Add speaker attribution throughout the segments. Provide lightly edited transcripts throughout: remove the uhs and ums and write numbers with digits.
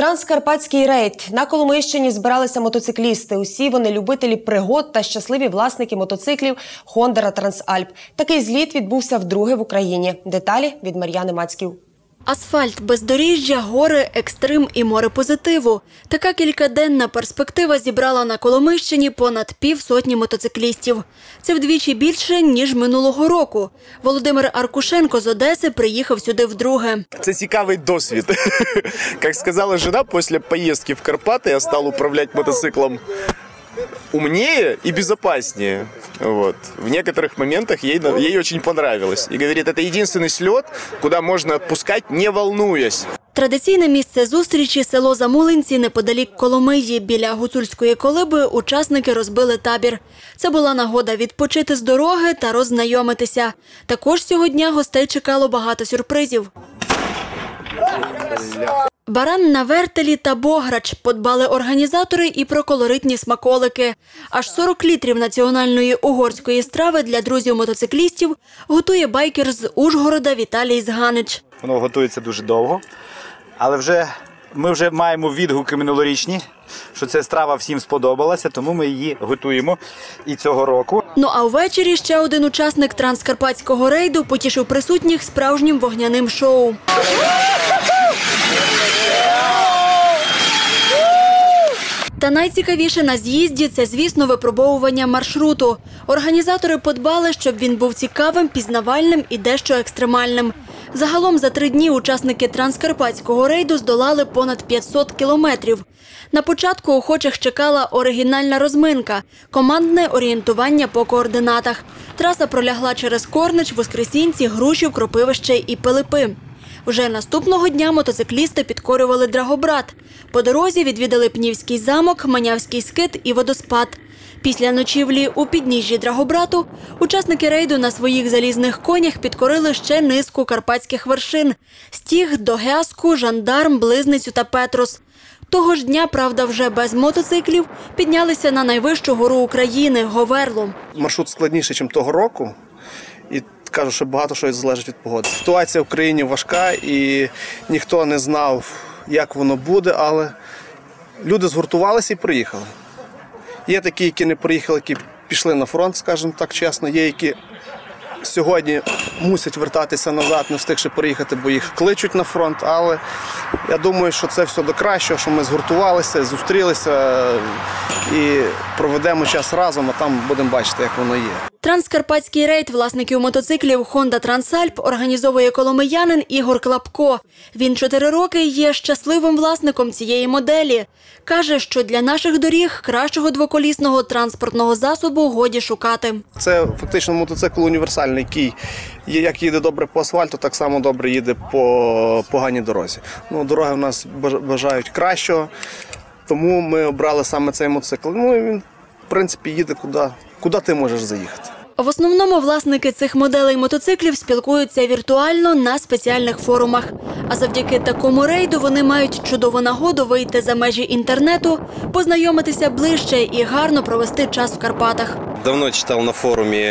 Speaker 1: Транскарпатський рейд. На Коломийщині збиралися мотоциклісти. Усі вони любителі пригод та щасливі власники мотоциклів Хондара Трансальп. Такий зліт відбувся вдруге в Україні. Деталі від Мар'яни Мацьків.
Speaker 2: Асфальт, бездоріжжя, гори, екстрим і море позитиву. Така кількаденна перспектива зібрала на Коломийщині понад півсотні мотоциклістів. Це вдвічі більше, ніж минулого року. Володимир Аркушенко з Одеси приїхав сюди вдруге.
Speaker 3: Це цікавий досвід. Як сказала жена, після поїздки в Карпати я став управляти мотоциклом умнее и безопаснее. Вот. В некоторых моментах ей очень понравилось. И говорит, это единственный слет, куда можно отпускать, не волнуясь.
Speaker 2: Традиційне місце зустрічі – село Замулинці неподалік Коломиї. Біля Гуцульської колиби учасники розбили табір. Це була нагода відпочити з дороги та роззнайомитися. Також цього дня гостей чекало багато сюрпризів. Баран на вертелі та бограч. Подбали організатори і про колоритні смаколики. Аж 40 літрів національної угорської страви для друзів-мотоциклістів готує байкер з Ужгорода Віталій Зганич.
Speaker 4: Воно готується дуже довго, але ми вже маємо відгуки минулорічні, що ця страва всім сподобалася, тому ми її готуємо і цього року.
Speaker 2: Ну а ввечері ще один учасник транскарпатського рейду потішив присутніх справжнім вогняним шоу. Та найцікавіше на з'їзді – це, звісно, випробовування маршруту. Організатори подбали, щоб він був цікавим, пізнавальним і дещо екстремальним. Загалом за 3 дні учасники транскарпатського рейду здолали понад 500 кілометрів. На початку охочих чекала оригінальна розминка – командне орієнтування по координатах. Траса пролягла через Корнич, Воскресінці, Грушів, Кропивище і Пилипи. Вже наступного дня мотоциклісти підкорювали Драгобрат. По дорозі відвідали Пнівський замок, Манявський скит і водоспад. Після ночівлі у підніжжі Драгобрату учасники рейду на своїх залізних конях підкорили ще низку карпатських вершин – Стіг, Догязку, Жандарм, Близницю та Петрос. Того ж дня, правда, вже без мотоциклів, піднялися на найвищу гору України – Говерлу.
Speaker 5: Маршрут складніший, ніж того року. І кажу, що багато що залежить від погоди. Ситуація в країні важка і ніхто не знав, як воно буде, але люди згуртувалися і приїхали. Є такі, які не приїхали, які пішли на фронт, скажімо так чесно. Є, які сьогодні мусять вертатися назад, не встигши приїхати, бо їх кличуть на фронт. Але я думаю, що це все до кращого, що ми згуртувалися, зустрілися і проведемо час разом, а там будемо бачити, як воно є.
Speaker 2: Транскарпатський рейд власників мотоциклів Honda Трансальп організовує коломиянин Ігор Клапко. Він 4 роки є щасливим власником цієї моделі. Каже, що для наших доріг кращого двоколісного транспортного засобу годі шукати.
Speaker 5: Це фактично мотоцикл універсальний, який як їде добре по асфальту, так само добре їде по поганій дорозі. Дороги в нас бажають кращого, тому ми обрали саме цей мотоцикл. Він, в принципі, їде куди ти можеш заїхати.
Speaker 2: В основному власники цих моделей мотоциклів спілкуються віртуально на спеціальних форумах. А завдяки такому рейду вони мають чудову нагоду вийти за межі інтернету, познайомитися ближче і гарно провести час в Карпатах.
Speaker 6: Давно читав на форумі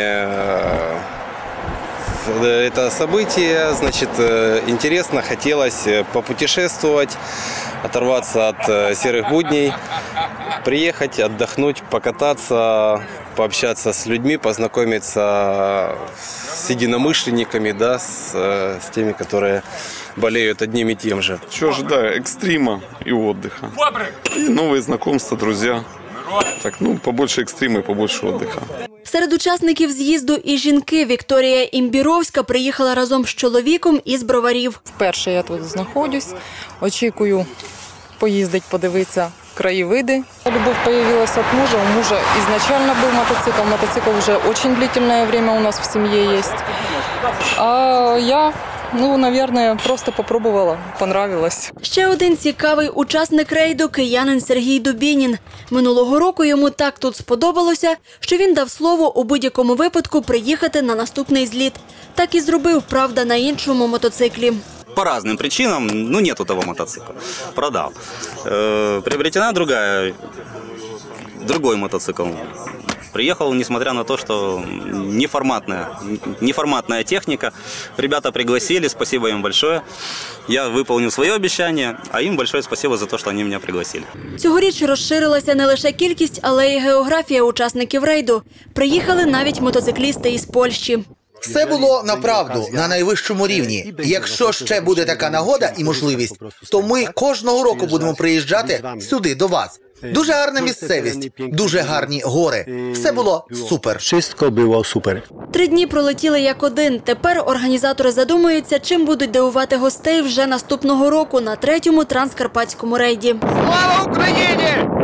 Speaker 6: это событие, значит, интересно, хотелось попутешествовать, оторваться от серых будней, приехать, отдохнуть, покататься, пообщаться с людьми, познакомиться с единомышленниками, да, с теми, которые болеют одним и тем же.
Speaker 7: Что ожидаю? Экстрима и отдыха. И новые знакомства, друзья. Так, побольше екстриму і побольше отдыха.
Speaker 2: Серед учасників з'їзду і жінки. Вікторія Імбіровська приїхала разом з чоловіком із Броварів.
Speaker 8: Вперше я тут знаходжусь, очікую поїздити, подивитися краєвиди. Любов з'явилася від мужа. У мужа ізначально був мотоцикл. Мотоцикл вже дуже длительне время у нас в сім'ї є. А я... наверное, просто попробувала, понравилось.
Speaker 2: Ще один цікавий учасник рейду – киянин Сергій Дубінін. Минулого року йому так тут сподобалося, що він дав слово у будь-якому випадку приїхати на наступний зліт. Так і зробив, правда, на іншому мотоциклі.
Speaker 9: По разным причинам, нету того мотоцикла. Продал. Приобретена другой мотоцикл. Приехал, несмотря на то, что неформатная техника. Ребята пригласили, спасибо им большое. Я выполнил свое обещание, а им большое спасибо за то, что они меня пригласили.
Speaker 2: Цьогоріч розширилася не лише кількість, але й географія учасників рейду. Приїхали навіть мотоциклісти із Польщі.
Speaker 10: Все було направду на найвищому рівні. Якщо ще буде така нагода і можливість, то ми кожного року будемо приїжджати сюди, до вас. Дуже гарна місцевість, дуже гарні гори. Все було супер.
Speaker 11: Wszystko było super.
Speaker 2: 3 дні пролетіли як один. Тепер організатори задумуються, чим будуть дивувати гостей вже наступного року на 3-му транскарпатському рейді.
Speaker 12: Слава Україні!